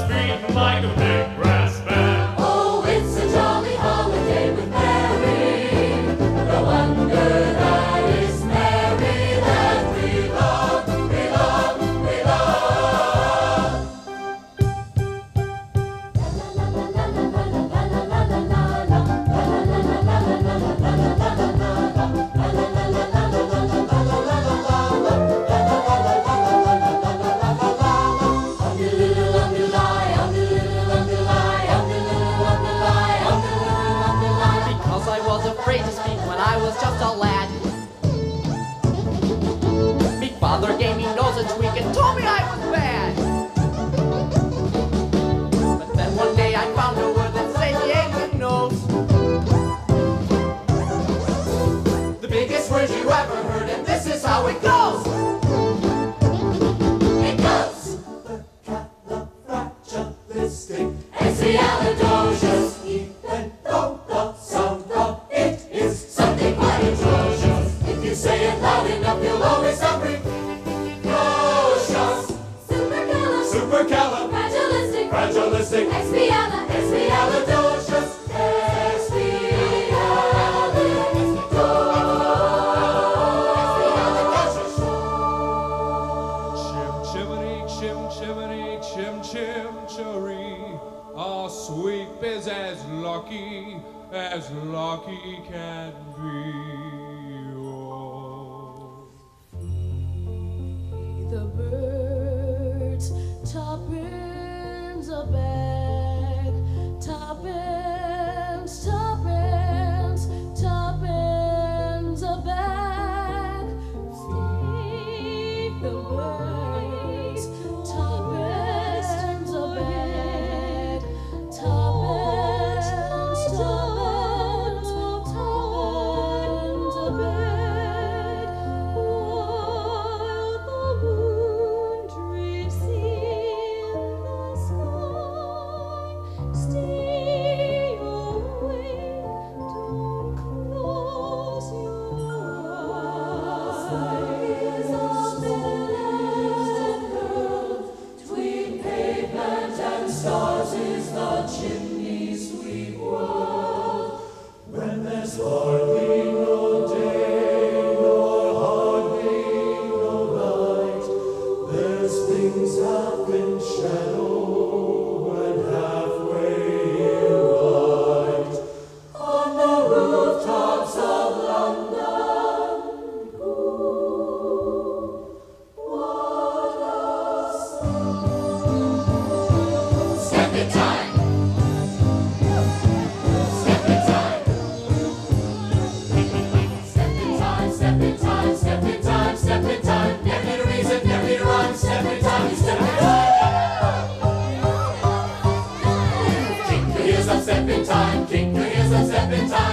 beating like a big brass band. Oh, it's a jolly holiday with Mary. No wonder that it's Mary that we love, we love, we love. Because I was afraid to speak when I was just a lad. Me father gave me nose a tweak and told me I was bad. But then one day I found a word that said he ain't good nose. The biggest word you ever heard, and this is how it goes. It goes. Supercalifragilistic. Expialidocious. Even though the sound of it is Something quite atrocious. If you say it loud enough, you'll always sound precocious. Supercalifragilistic. fragilistic. Expialidocious. Chim-chimney, chim-chim-chim-cheree. Our sweep is as lucky can be. Oh. The birds, Poppins a bag, Poppins, Poppins, Poppins a bag. Feed the birds, Poppins a bag, Poppins, Poppins, Poppins a bag. While the moon drifts in the sky, stay awake, don't close your eyes. Between pavement and stars is the chimney sweep world. When there's hardly no day nor hardly no light, there's things half in shadow and halfway light. On the rooftops of London, what a sight. Step in time. Step in time. Step in time, step in time, step in time, step in time. Never need a reason, never need a rhyme. Step in time, you step in time. Kick your heels up, step in time. Kick your heels up, step in time.